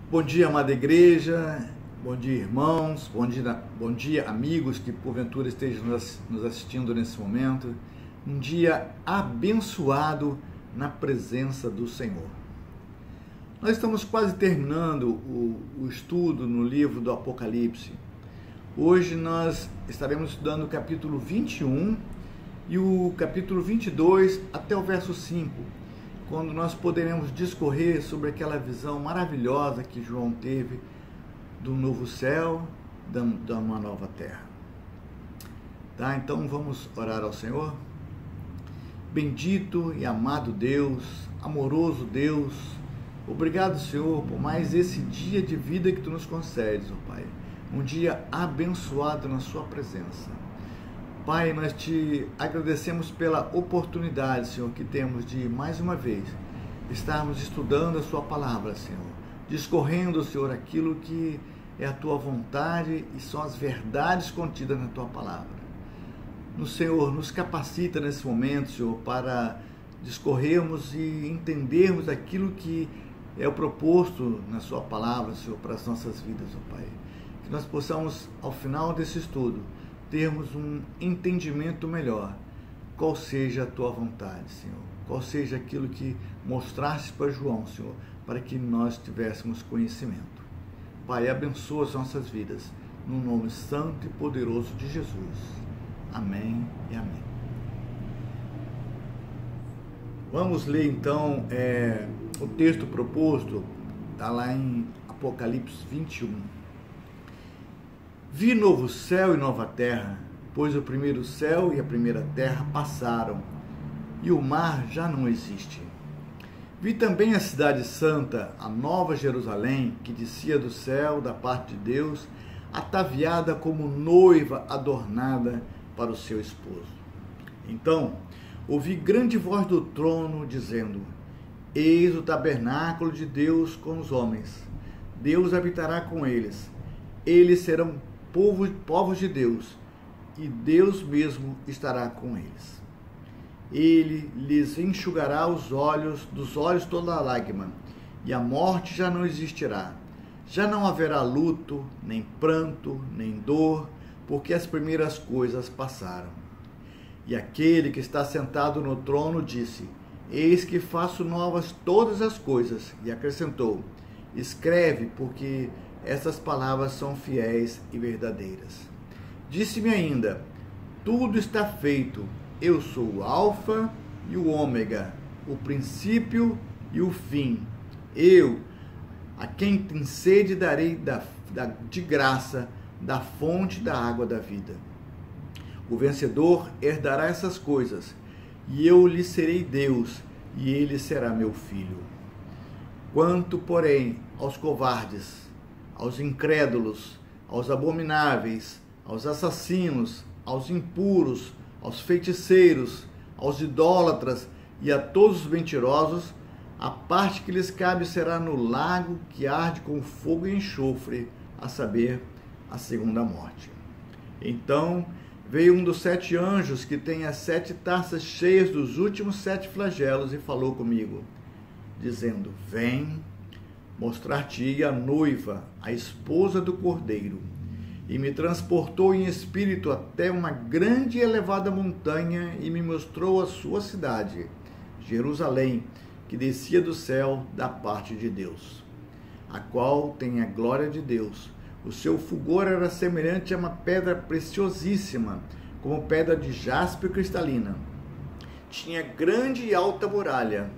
Bom dia, amada igreja, bom dia, irmãos, bom dia, amigos que porventura estejam nos assistindo nesse momento. Um dia abençoado na presença do Senhor. Nós estamos quase terminando o estudo no livro do Apocalipse. Hoje nós estaremos estudando o capítulo 21 e o capítulo 22 até o verso 5. Quando nós poderemos discorrer sobre aquela visão maravilhosa que João teve do novo céu, de uma nova terra. Tá? Então vamos orar ao Senhor. Bendito e amado Deus, amoroso Deus, obrigado, Senhor, por mais esse dia de vida que Tu nos concedes, ó Pai. Um dia abençoado na Sua presença. Pai, nós Te agradecemos pela oportunidade, Senhor, que temos de, mais uma vez, estarmos estudando a Sua palavra, Senhor, discorrendo, Senhor, aquilo que é a Tua vontade e são as verdades contidas na Tua palavra. No Senhor, nos capacita nesse momento, Senhor, para discorrermos e entendermos aquilo que é o proposto na Sua palavra, Senhor, para as nossas vidas, ó Pai. Que nós possamos, ao final desse estudo, termos um entendimento melhor, qual seja a Tua vontade, Senhor, qual seja aquilo que mostraste para João, Senhor, para que nós tivéssemos conhecimento. Pai, abençoa as nossas vidas, no nome santo e poderoso de Jesus. Amém e amém. Vamos ler então o texto proposto, está lá em Apocalipse 21. Vi novo céu e nova terra, pois o primeiro céu e a primeira terra passaram, e o mar já não existe. Vi também a cidade santa, a nova Jerusalém, que descia do céu, da parte de Deus, ataviada como noiva adornada para o seu esposo. Então, ouvi grande voz do trono, dizendo: Eis o tabernáculo de Deus com os homens. Deus habitará com eles. Eles serão povos de Deus, e Deus mesmo estará com eles. Ele lhes enxugará dos olhos toda lágrima, e a morte já não existirá. Já não haverá luto, nem pranto, nem dor, porque as primeiras coisas passaram. E aquele que está sentado no trono disse: Eis que faço novas todas as coisas. E acrescentou: Escreve, porque essas palavras são fiéis e verdadeiras. Disse-me ainda: Tudo está feito. Eu sou o Alfa e o Ômega, o princípio e o fim. Eu, a quem tem sede, darei de graça da fonte da água da vida. O vencedor herdará essas coisas, e eu lhe serei Deus, e ele será meu filho. Quanto, porém, aos covardes, aos incrédulos, aos abomináveis, aos assassinos, aos impuros, aos feiticeiros, aos idólatras e a todos os mentirosos, a parte que lhes cabe será no lago que arde com fogo e enxofre, a saber, a segunda morte. Então veio um dos 7 anjos que tem as 7 taças cheias dos últimos 7 flagelos e falou comigo, dizendo: Vem, mostrar-te a noiva, a esposa do Cordeiro. E me transportou em espírito até uma grande e elevada montanha e me mostrou a sua cidade, Jerusalém, que descia do céu da parte de Deus, a qual tem a glória de Deus. O seu fulgor era semelhante a uma pedra preciosíssima, como pedra de jaspe cristalina. Tinha grande e alta muralha,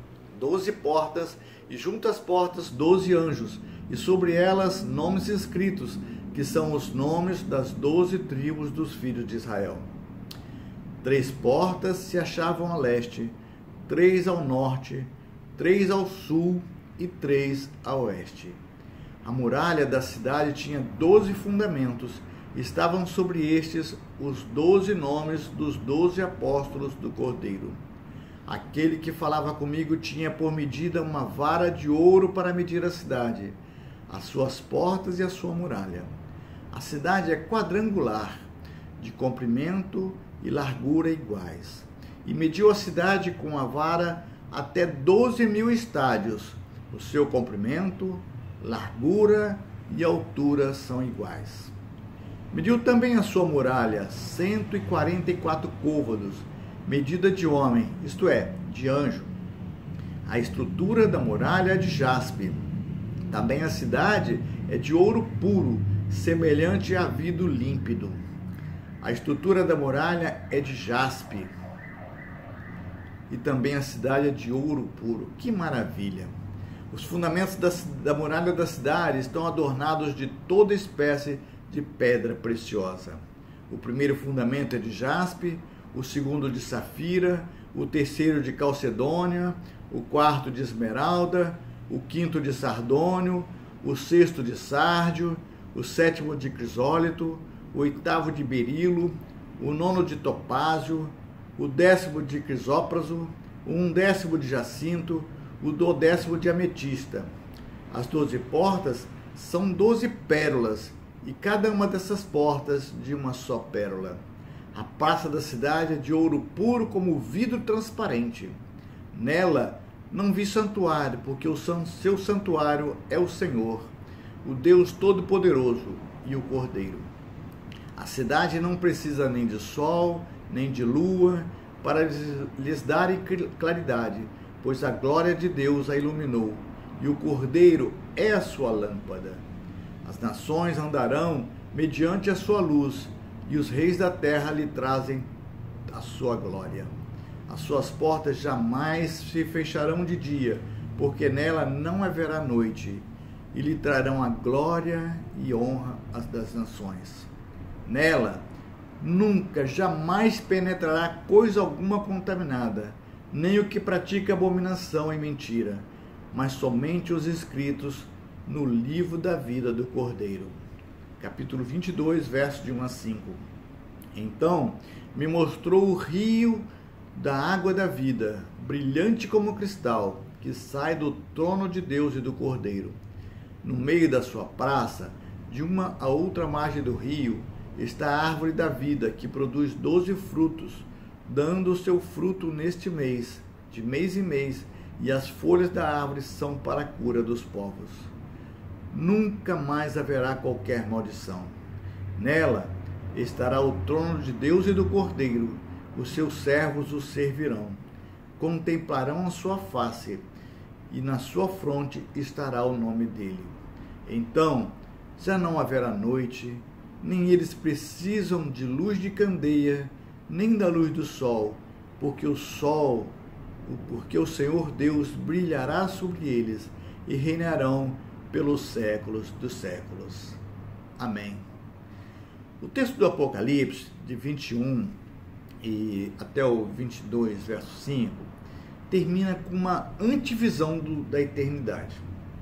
12 portas, e junto às portas 12 anjos, e sobre elas nomes escritos, que são os nomes das 12 tribos dos filhos de Israel. 3 portas se achavam a leste, 3 ao norte, 3 ao sul e 3 a oeste. A muralha da cidade tinha 12 fundamentos, e estavam sobre estes os 12 nomes dos 12 apóstolos do Cordeiro. Aquele que falava comigo tinha por medida uma vara de ouro para medir a cidade, as suas portas e a sua muralha. A cidade é quadrangular, de comprimento e largura iguais, e mediu a cidade com a vara até 12.000 estádios, o seu comprimento, largura e altura são iguais. Mediu também a sua muralha 144 côvados, medida de homem, isto é, de anjo. A estrutura da muralha é de jaspe. Também a cidade é de ouro puro, semelhante a vidro límpido. A estrutura da muralha é de jaspe. E também a cidade é de ouro puro. Que maravilha! Os fundamentos da muralha da cidade estão adornados de toda espécie de pedra preciosa. O primeiro fundamento é de jaspe, o segundo de safira, o terceiro de calcedônia, o quarto de esmeralda, o quinto de sardônio, o sexto de sárdio, o sétimo de crisólito, o oitavo de berilo, o nono de topázio, o 10º de crisópraso, o 11º de jacinto, o 12º de ametista. As 12 portas são 12 pérolas, e cada uma dessas portas de uma só pérola. A praça da cidade é de ouro puro como vidro transparente. Nela não vi santuário, porque o seu santuário é o Senhor, o Deus Todo-Poderoso e o Cordeiro. A cidade não precisa nem de sol, nem de lua, para lhes darem claridade, pois a glória de Deus a iluminou, e o Cordeiro é a sua lâmpada. As nações andarão mediante a sua luz, e os reis da terra lhe trazem a sua glória. As suas portas jamais se fecharão de dia, porque nela não haverá noite, e lhe trarão a glória e honra das nações. Nela nunca, jamais penetrará coisa alguma contaminada, nem o que pratica abominação e mentira, mas somente os inscritos no livro da vida do Cordeiro. Capítulo 22, versos de 1 a 5. Então me mostrou o rio da água da vida, brilhante como cristal, que sai do trono de Deus e do Cordeiro. No meio da sua praça, de uma a outra margem do rio, está a árvore da vida, que produz 12 frutos, dando o seu fruto neste mês, de mês em mês, e as folhas da árvore são para a cura dos povos. Nunca mais haverá qualquer maldição. Nela estará o trono de Deus e do Cordeiro. Os seus servos o servirão. Contemplarão a sua face, e na sua fronte estará o nome dele. Então já não haverá noite, nem eles precisam de luz de candeia, nem da luz do sol, porque o Senhor Deus brilhará sobre eles, e reinarão pelos séculos dos séculos. Amém. O texto do Apocalipse, de 21 e até o 22, verso 5, termina com uma antevisão da eternidade.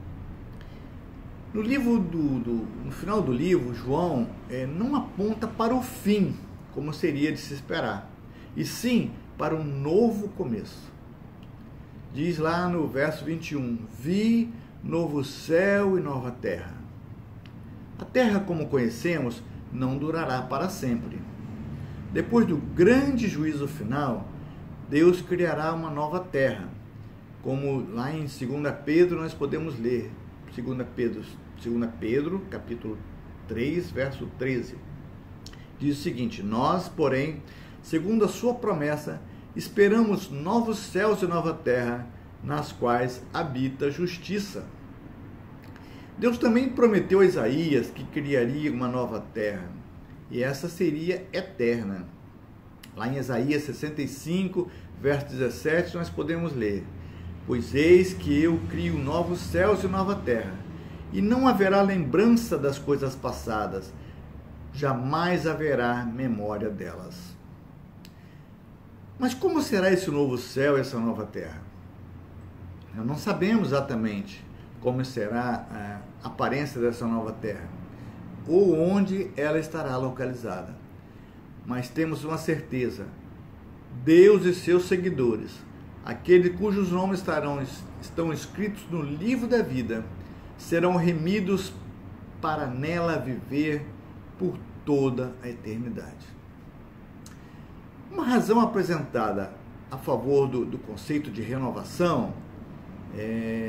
No final do livro, João não aponta para o fim, como seria de se esperar, e sim para um novo começo. Diz lá no verso 21, vi novo céu e nova terra. A terra, como conhecemos, não durará para sempre. Depois do grande juízo final, Deus criará uma nova terra, como lá em 2 Pedro nós podemos ler, 2 Pedro, capítulo 3, verso 13. Diz o seguinte: nós, porém, segundo a sua promessa, esperamos novos céus e nova terra, nas quais habita a justiça. Deus também prometeu a Isaías que criaria uma nova terra, e essa seria eterna. Lá em Isaías 65, verso 17, nós podemos ler: pois eis que eu crio novos céus e nova terra, e não haverá lembrança das coisas passadas, jamais haverá memória delas. Mas como será esse novo céu e essa nova terra? Nós não sabemos exatamente como será a aparência dessa nova terra, ou onde ela estará localizada. Mas temos uma certeza: Deus e seus seguidores, aqueles cujos nomes estão escritos no livro da vida, serão remidos para nela viver por toda a eternidade. Uma razão apresentada a favor do conceito de renovação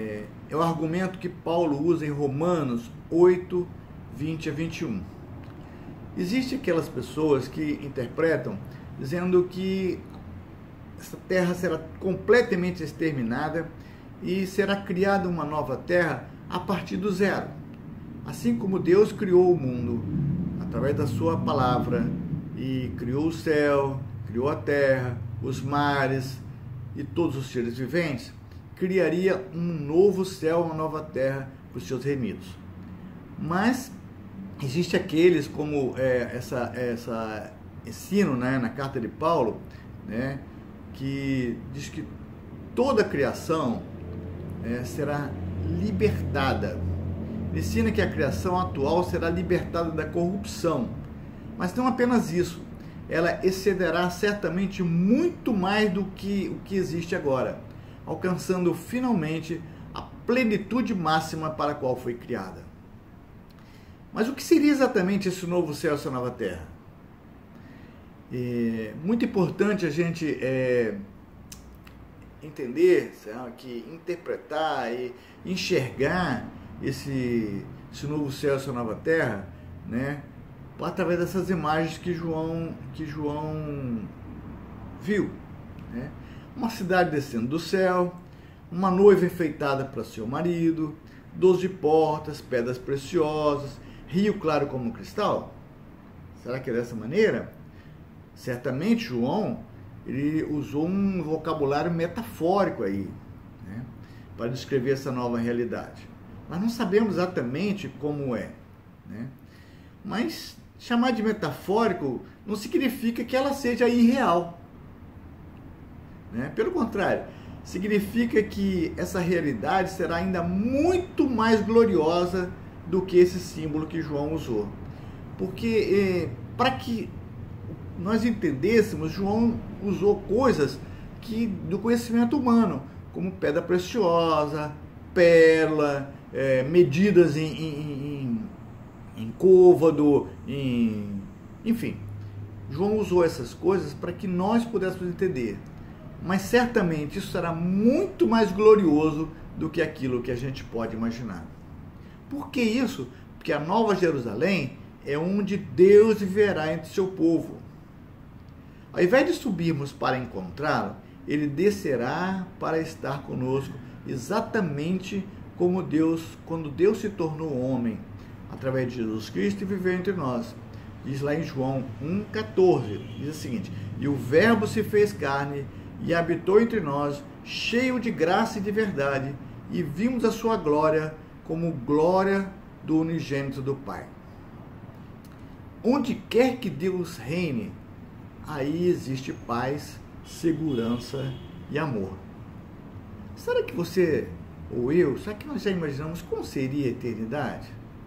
é o argumento que Paulo usa em Romanos 8, 20 a 21. Existem aquelas pessoas que interpretam dizendo que essa terra será completamente exterminada e será criada uma nova terra a partir do zero. Assim como Deus criou o mundo através da sua palavra e criou o céu, criou a terra, os mares e todos os seres viventes, criaria um novo céu, uma nova terra para os seus remidos. Mas existe aqueles como essa ensino, né, na carta de Paulo, né, que diz que toda a criação será libertada. Ensina que a criação atual será libertada da corrupção. Mas não apenas isso, ela excederá certamente muito mais do que o que existe agora, alcançando finalmente a plenitude máxima para a qual foi criada. Mas o que seria exatamente esse novo céu e essa nova terra? É muito importante a gente entender, sabe, que interpretar e enxergar esse novo céu e essa nova terra, né, através dessas imagens que João viu, né? Uma cidade descendo do céu, uma noiva enfeitada para seu marido, 12 portas, pedras preciosas, rio claro como cristal. Será que é dessa maneira? Certamente João ele usou um vocabulário metafórico aí, né, para descrever essa nova realidade. Nós não sabemos exatamente como é, né? Mas chamar de metafórico não significa que ela seja irreal, né? Pelo contrário, significa que essa realidade será ainda muito mais gloriosa do que esse símbolo que João usou. Porque para que nós entendêssemos, João usou coisas do conhecimento humano, como pedra preciosa, pérola, medidas em côvado, enfim. João usou essas coisas para que nós pudéssemos entender. Mas certamente isso será muito mais glorioso do que aquilo que a gente pode imaginar. Por que isso? Porque a Nova Jerusalém é onde Deus viverá entre seu povo. Ao invés de subirmos para encontrá-lo, ele descerá para estar conosco, exatamente como quando Deus se tornou homem, através de Jesus Cristo, e viveu entre nós. Diz lá em João 1,14, diz o seguinte: e o Verbo se fez carne e habitou entre nós, cheio de graça e de verdade, e vimos a sua glória como glória do unigênito do Pai. Onde quer que Deus reine, aí existe paz, segurança e amor. Será que você ou eu, será que nós já imaginamos como seria a eternidade?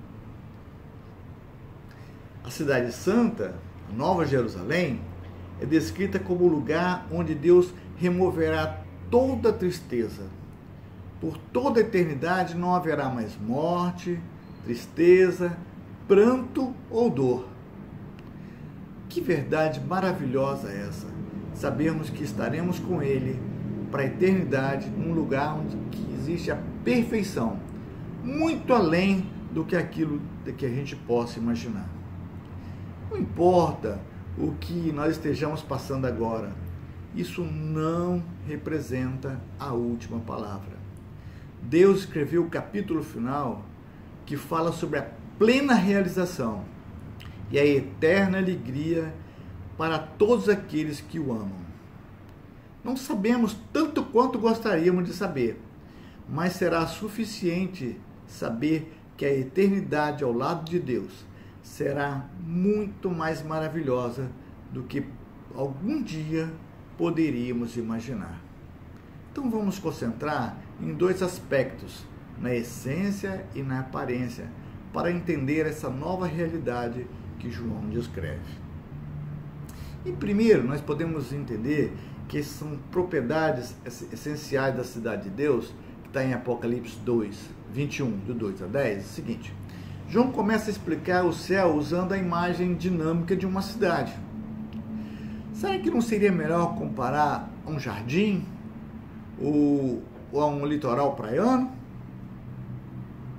A Cidade Santa, a Nova Jerusalém, é descrita como o lugar onde Deus removerá toda a tristeza. Por toda a eternidade não haverá mais morte, tristeza, pranto ou dor. Que verdade maravilhosa é essa! Sabermos que estaremos com Ele para a eternidade, num lugar onde existe a perfeição, muito além do que aquilo que a gente possa imaginar. Não importa o que nós estejamos passando agora, isso não representa a última palavra. Deus escreveu o capítulo final que fala sobre a plena realização e a eterna alegria para todos aqueles que o amam. Não sabemos tanto quanto gostaríamos de saber, mas será suficiente saber que a eternidade ao lado de Deus será muito mais maravilhosa do que algum dia poderíamos imaginar. Então vamos concentrar em dois aspectos, na essência e na aparência, para entender essa nova realidade que João descreve. E primeiro, nós podemos entender que são propriedades essenciais da cidade de Deus, que está em Apocalipse 2, 21, do 2 a 10, é o seguinte: João começa a explicar o céu usando a imagem dinâmica de uma cidade. Será que não seria melhor comparar a um jardim ou a um litoral praiano?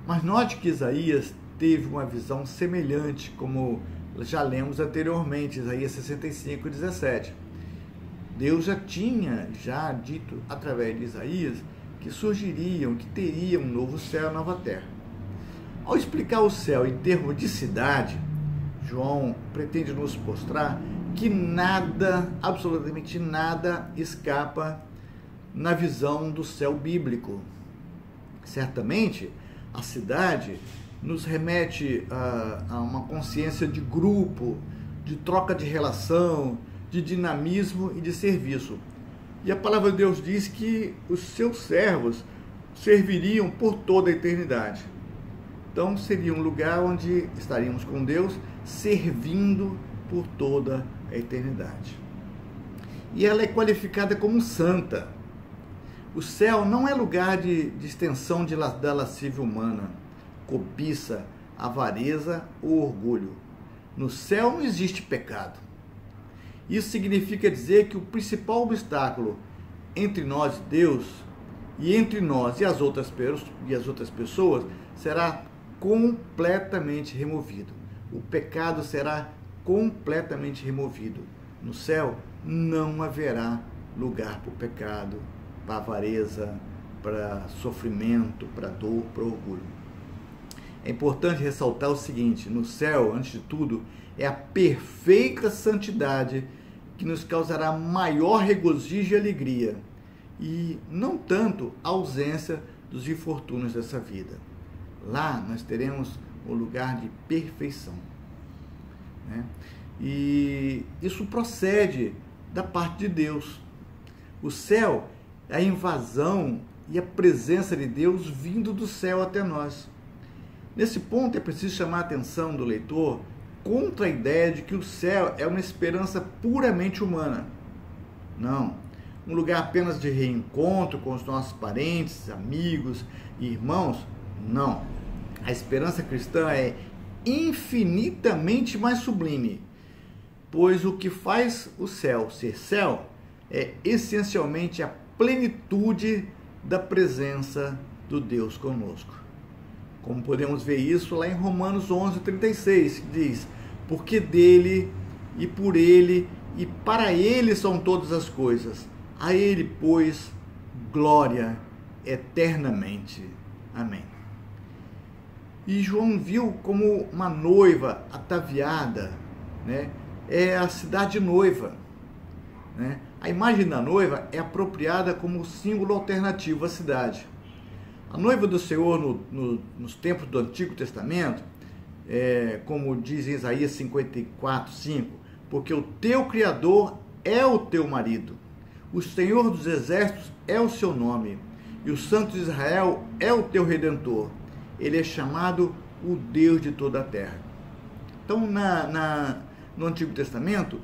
Mas note que Isaías teve uma visão semelhante, como já lemos anteriormente, Isaías 65, 17. Deus já tinha dito através de Isaías que surgiriam, que teria um novo céu e nova terra. Ao explicar o céu em termos de cidade, João pretende nos mostrar que nada, absolutamente nada, escapa na visão do céu bíblico. Certamente, a cidade nos remete a uma consciência de grupo, de troca de relação, de dinamismo e de serviço. E a palavra de Deus diz que os seus servos serviriam por toda a eternidade. Então, seria um lugar onde estaríamos com Deus, servindo por toda a eternidade. E ela é qualificada como santa. O céu não é lugar de extensão da lascívia humana, cobiça, avareza ou orgulho. No céu não existe pecado. Isso significa dizer que o principal obstáculo entre nós e Deus, e entre nós e as outras pessoas, será completamente removido. O pecado será completamente removido. No céu não haverá lugar para o pecado, para avareza, para sofrimento, para dor, para orgulho. É importante ressaltar o seguinte: no céu, antes de tudo, é a perfeita santidade que nos causará maior regozijo e alegria, e não tanto a ausência dos infortúnios dessa vida. Lá nós teremos um lugar de perfeição, né? E isso procede da parte de Deus. O céu é a invasão e a presença de Deus vindo do céu até nós. Nesse ponto é preciso chamar a atenção do leitor contra a ideia de que o céu é uma esperança puramente humana. Não, um lugar apenas de reencontro com os nossos parentes, amigos e irmãos. Não, a esperança cristã é infinitamente mais sublime, pois o que faz o céu ser céu é essencialmente a plenitude da presença do Deus conosco. Como podemos ver isso lá em Romanos 11:36, que diz: porque dele, e por ele, e para ele são todas as coisas. A ele, pois, glória eternamente. Amém. E João viu como uma noiva ataviada, né? É a cidade noiva, né? A imagem da noiva é apropriada como símbolo alternativo à cidade. A noiva do Senhor nos tempos do Antigo Testamento, como diz em Isaías 54:5, porque o teu Criador é o teu marido, o Senhor dos Exércitos é o seu nome, e o Santo de Israel é o teu Redentor. Ele é chamado o Deus de toda a terra. Então, no Antigo Testamento,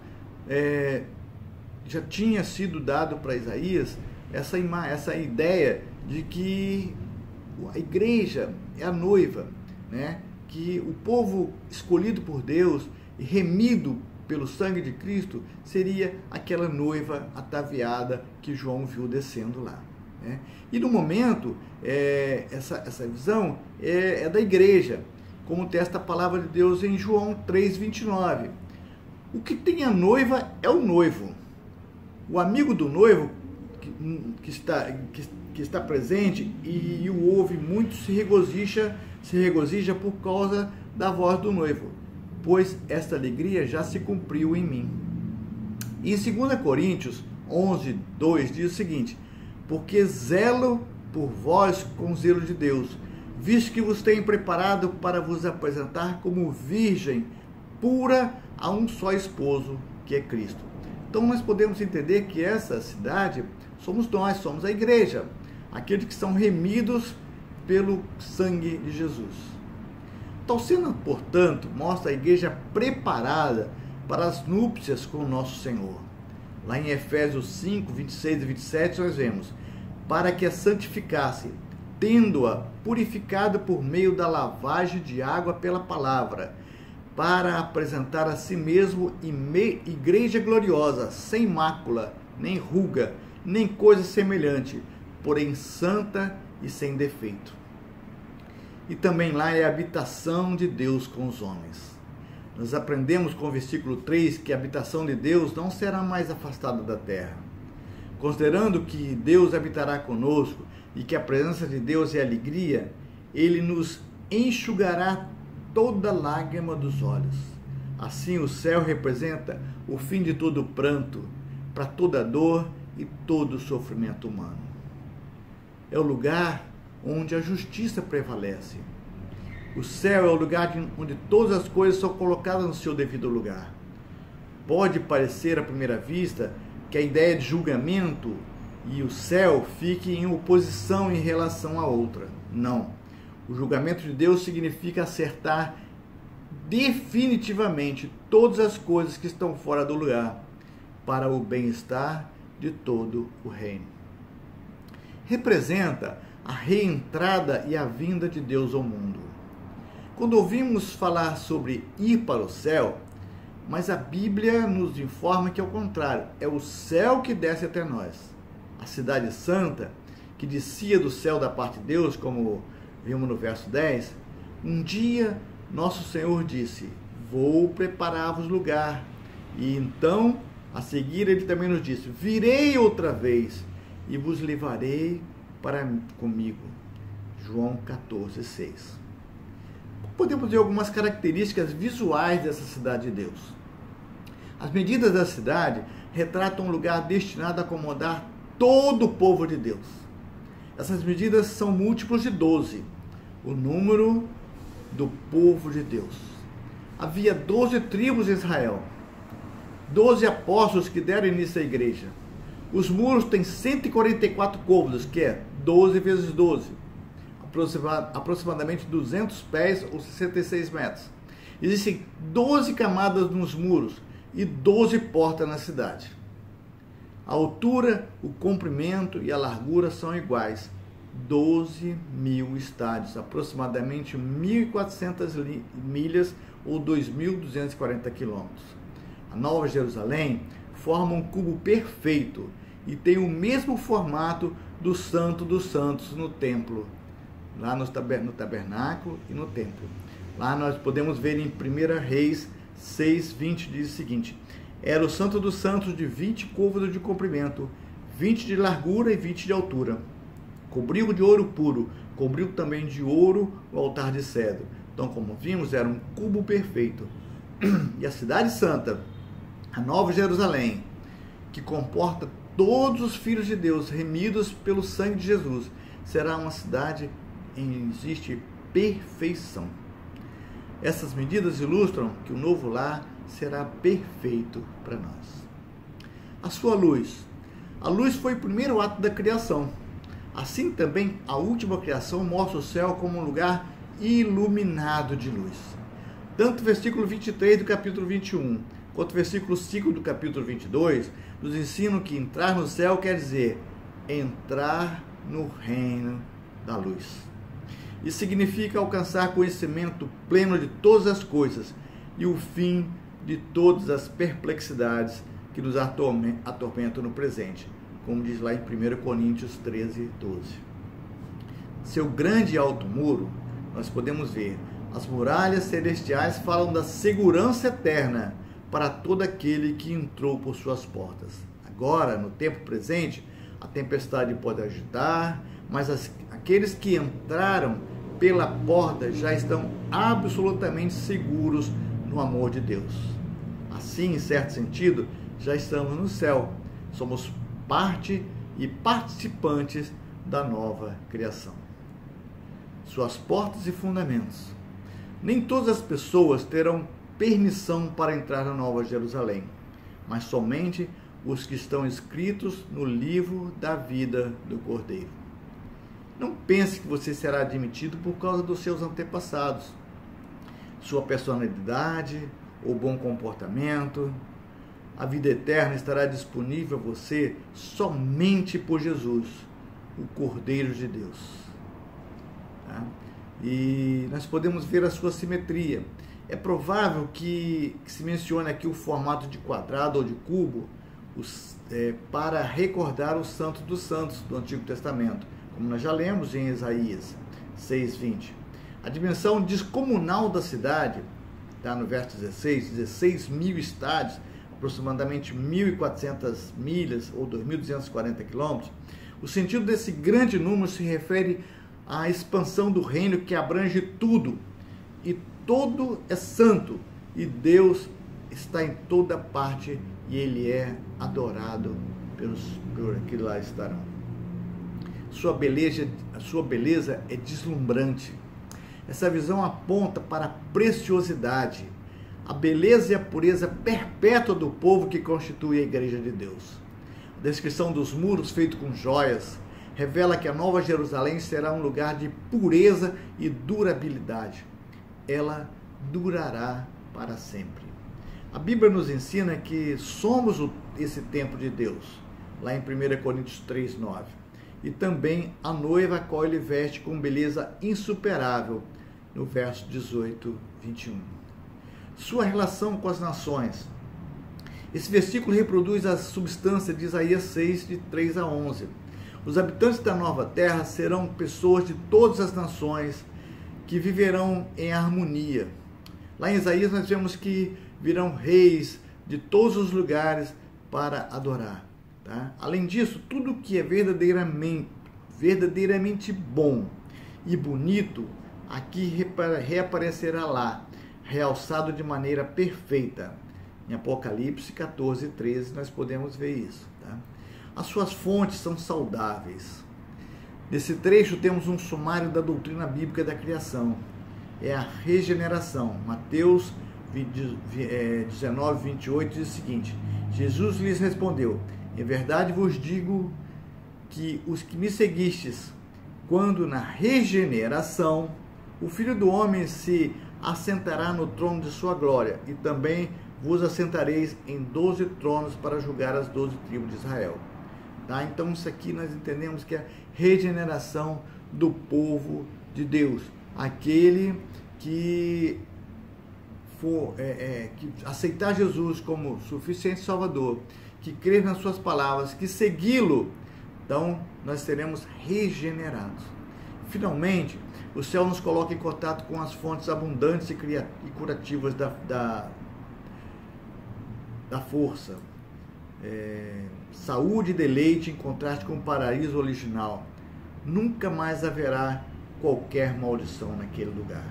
já tinha sido dado para Isaías essa ideia de que a igreja é a noiva, né? Que o povo escolhido por Deus e remido pelo sangue de Cristo seria aquela noiva ataviada que João viu descendo lá, né? E no momento, essa visão é da igreja, como testa a palavra de Deus em João 3:29. O que tem a noiva é o noivo. O amigo do noivo que está presente e o ouve muito se regozija por causa da voz do noivo, pois esta alegria já se cumpriu em mim. E em 2 Coríntios 11:2 diz o seguinte: porque zelo por vós com zelo de Deus, visto que vos tenho preparado para vos apresentar como virgem pura a um só esposo, que é Cristo. Então nós podemos entender que essa cidade somos nós, somos a igreja, aqueles que são remidos pelo sangue de Jesus. Tal cena, portanto, mostra a igreja preparada para as núpcias com o nosso Senhor. Lá em Efésios 5:26 e 27 nós vemos: para que a santificasse, tendo-a purificado por meio da lavagem de água pela palavra, para apresentar a si mesmo igreja gloriosa, sem mácula, nem ruga, nem coisa semelhante, porém santa e sem defeito. e também lá é a habitação de Deus com os homens. Nós aprendemos com o versículo 3 que a habitação de Deus não será mais afastada da terra. Considerando que Deus habitará conosco e que a presença de Deus é alegria, Ele nos enxugará toda lágrima dos olhos. Assim, o céu representa o fim de todo pranto, para toda dor e todo sofrimento humano. É o lugar onde a justiça prevalece. O céu é o lugar onde todas as coisas são colocadas no seu devido lugar. Pode parecer à primeira vista que a ideia de julgamento e o céu fique em oposição em relação à outra. Não. O julgamento de Deus significa acertar definitivamente todas as coisas que estão fora do lugar para o bem-estar de todo o reino. Representa a reentrada e a vinda de Deus ao mundo. Quando ouvimos falar sobre ir para o céu, mas a Bíblia nos informa que é o contrário, é o céu que desce até nós. A cidade santa, que descia do céu da parte de Deus, como vimos no verso 10, um dia nosso Senhor disse: vou preparar-vos lugar. E então, a seguir, ele também nos disse: virei outra vez e vos levarei para comigo. João 14:6. Podemos ver algumas características visuais dessa cidade de Deus. As medidas da cidade retratam um lugar destinado a acomodar todo o povo de Deus. Essas medidas são múltiplos de 12, o número do povo de Deus. Havia 12 tribos em Israel, 12 apóstolos que deram início à igreja. Os muros têm 144 côvados, que é 12 vezes 12, aproximadamente 200 pés ou 66 metros. Existem 12 camadas nos muros e 12 portas na cidade. A altura, o comprimento e a largura são iguais. 12.000 estádios, aproximadamente 1.400 milhas ou 2.240 quilômetros. A Nova Jerusalém forma um cubo perfeito e tem o mesmo formato do Santo dos Santos no templo, lá no tabernáculo e no templo. Lá nós podemos ver em 1 Reis 6:20, diz o seguinte: era o Santo dos Santos de 20 côvados de comprimento, 20 de largura e 20 de altura. Cobriu de ouro puro, cobriu também de ouro o altar de cedro. Então, como vimos, era um cubo perfeito. E a cidade santa, a Nova Jerusalém, que comporta todos os filhos de Deus remidos pelo sangue de Jesus, será uma cidade em que existe perfeição. Essas medidas ilustram que o novo lar será perfeito para nós. A sua luz. A luz foi o primeiro ato da criação. Assim também a última criação mostra o céu como um lugar iluminado de luz. Tanto o versículo 23 do capítulo 21, quanto o versículo 5 do capítulo 22, nos ensinam que entrar no céu quer dizer entrar no reino da luz. Isso significa alcançar conhecimento pleno de todas as coisas e o fim de todas as perplexidades que nos atormentam no presente, como diz lá em 1 Coríntios 13:12. Seu grande e alto muro, nós podemos ver, as muralhas celestiais falam da segurança eterna para todo aquele que entrou por suas portas. Agora, no tempo presente, a tempestade pode agitar, mas aqueles que entraram pela porta já estão absolutamente seguros no amor de Deus. Assim, em certo sentido, já estamos no céu. Somos parte e participantes da nova criação. Suas portas e fundamentos. Nem todas as pessoas terão permissão para entrar na Nova Jerusalém, mas somente os que estão escritos no livro da vida do Cordeiro. Não pense que você será admitido por causa dos seus antepassados, sua personalidade ou bom comportamento. A vida eterna estará disponível a você somente por Jesus, o Cordeiro de Deus. Tá? E nós podemos ver a sua simetria. É provável que se mencione aqui o formato de quadrado ou de cubo para recordar o Santo dos Santos do Antigo Testamento, como nós já lemos em Isaías 6:20. A dimensão descomunal da cidade, está no verso 16 mil estádios, aproximadamente 1.400 milhas ou 2.240 quilômetros. O sentido desse grande número se refere à expansão do reino que abrange tudo, e todo é santo, e Deus está em toda parte, e Ele é adorado por que lá estarão. Sua beleza é deslumbrante. Essa visão aponta para a preciosidade, a beleza e a pureza perpétua do povo que constitui a Igreja de Deus. A descrição dos muros feitos com joias revela que a Nova Jerusalém será um lugar de pureza e durabilidade. Ela durará para sempre. A Bíblia nos ensina que somos esse templo de Deus, lá em 1 Coríntios 3:9. E também a noiva a qual ele veste com beleza insuperável, no verso 18, 21. Sua relação com as nações. Esse versículo reproduz a substância de Isaías 6, de 3 a 11. Os habitantes da nova terra serão pessoas de todas as nações que viverão em harmonia. Lá em Isaías nós vemos que virão reis de todos os lugares para adorar. Tá? Além disso, tudo que é verdadeiramente bom e bonito, aqui reaparecerá lá, realçado de maneira perfeita. Em Apocalipse 14, 13, nós podemos ver isso. Tá? As suas fontes são saudáveis. Nesse trecho temos um sumário da doutrina bíblica da criação. É a regeneração. Mateus 19, 28 diz o seguinte: Jesus lhes respondeu: em verdade vos digo que os que me seguistes, quando na regeneração, o Filho do Homem se assentará no trono de sua glória, e também vos assentareis em 12 tronos para julgar as 12 tribos de Israel. Tá? Então isso aqui nós entendemos que é a regeneração do povo de Deus, aquele que que aceitar Jesus como suficiente Salvador, que crer nas suas palavras, que segui-lo, então nós seremos regenerados. Finalmente, o céu nos coloca em contato com as fontes abundantes e curativas da força. Saúde e deleite em contraste com o paraíso original. Nunca mais haverá qualquer maldição naquele lugar.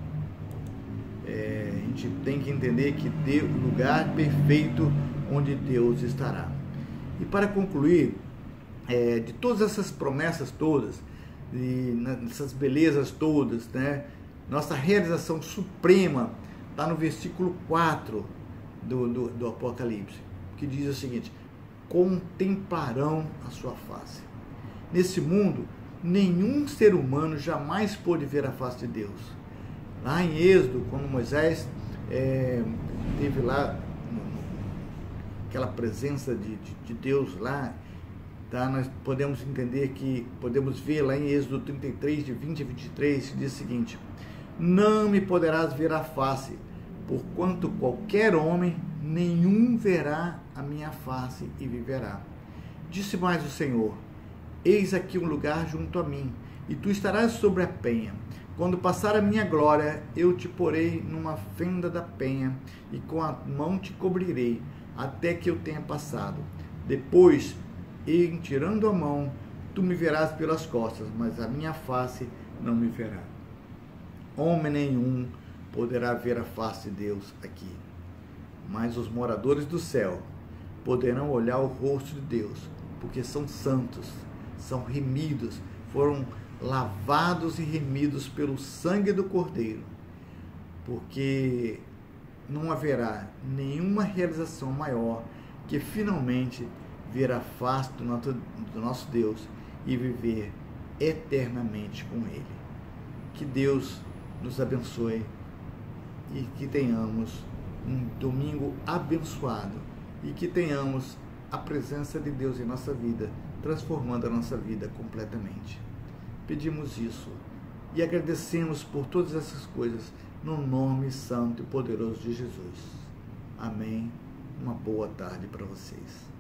A gente tem que entender que o lugar perfeito onde Deus estará. E para concluir, de todas essas promessas todas, essas belezas todas, né, nossa realização suprema está no versículo 4 do Apocalipse, que diz o seguinte: contemplarão a sua face. Nesse mundo, nenhum ser humano jamais pôde ver a face de Deus. Lá em Êxodo, quando Moisés teve lá aquela presença de Deus lá, tá? Nós podemos entender que, podemos ver lá em Êxodo 33, de 20 a 23, que diz o seguinte: não me poderás ver a face, porquanto qualquer homem, nenhum verá a minha face e viverá. Disse mais o Senhor: eis aqui um lugar junto a mim, e tu estarás sobre a penha. Quando passar a minha glória, eu te porei numa fenda da penha, e com a mão te cobrirei, até que eu tenha passado. Depois, em tirando a mão, tu me verás pelas costas, mas a minha face não me verá. Homem nenhum poderá ver a face de Deus aqui, mas os moradores do céu poderão olhar o rosto de Deus, porque são santos, são remidos, foram lavados e remidos pelo sangue do Cordeiro, porque não haverá nenhuma realização maior que finalmente ver a face do nosso Deus e viver eternamente com Ele. Que Deus nos abençoe e que tenhamos um domingo abençoado e que tenhamos a presença de Deus em nossa vida, transformando a nossa vida completamente. Pedimos isso e agradecemos por todas essas coisas no nome santo e poderoso de Jesus. Amém. Uma boa tarde para vocês.